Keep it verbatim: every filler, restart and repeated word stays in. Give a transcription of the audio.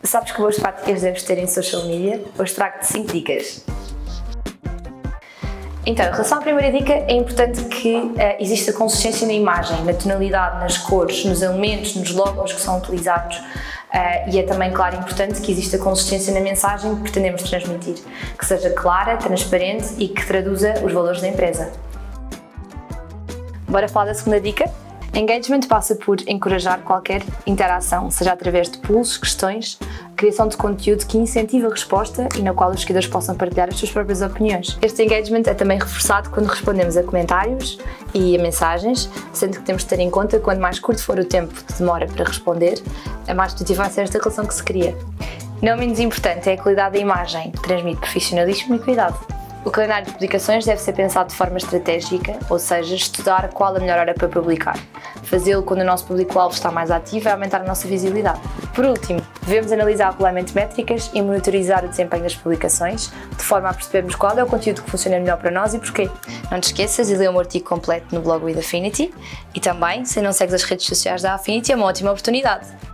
Sabes que boas práticas deves ter em social media? Hoje trago-te cinco dicas. Então, em relação à primeira dica, é importante que uh, exista consistência na imagem, na tonalidade, nas cores, nos elementos, nos logos que são utilizados. Uh, e é também, claro, importante que exista consistência na mensagem que pretendemos transmitir, que seja clara, transparente e que traduza os valores da empresa. Bora falar da segunda dica? Engagement passa por encorajar qualquer interação, seja através de pulsos, questões, criação de conteúdo que incentive a resposta e na qual os seguidores possam partilhar as suas próprias opiniões. Este engagement é também reforçado quando respondemos a comentários e a mensagens, sendo que temos de ter em conta que quanto mais curto for o tempo que demora para responder, mais positiva vai ser esta relação que se cria. Não menos importante é a qualidade da imagem, que transmite profissionalismo e cuidado. O calendário de publicações deve ser pensado de forma estratégica, ou seja, estudar qual a melhor hora para publicar. Fazê-lo quando o nosso público-alvo está mais ativo vai aumentar a nossa visibilidade. Por último, devemos analisar regularmente métricas e monitorizar o desempenho das publicações, de forma a percebermos qual é o conteúdo que funciona melhor para nós e porquê. Não te esqueças de ler o meu artigo completo no blog with Affinity e também, se não segues as redes sociais da Affinity, é uma ótima oportunidade.